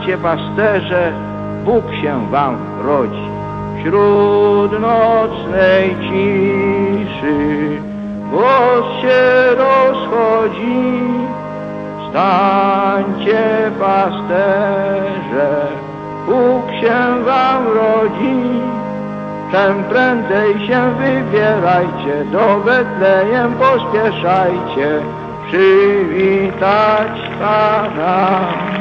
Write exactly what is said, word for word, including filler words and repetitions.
Wstańcie, pasterze, Bóg się wam rodzi. Wśród nocnej ciszy głos się rozchodzi. Wstańcie, pasterze, Bóg się wam rodzi. Czem prędzej się wybierajcie, do Betlejem pospieszajcie, przywitać Pana.